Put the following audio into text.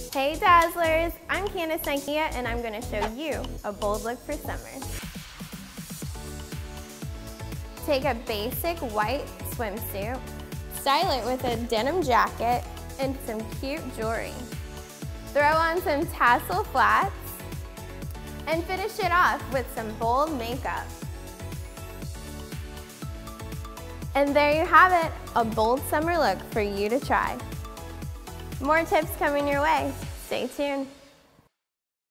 Hey Dazzlers, I'm Candice Nikea and I'm going to show you a bold look for summer. Take a basic white swimsuit, style it with a denim jacket and some cute jewelry. Throw on some tassel flats and finish it off with some bold makeup. And there you have it, a bold summer look for you to try. More tips coming your way. Stay tuned.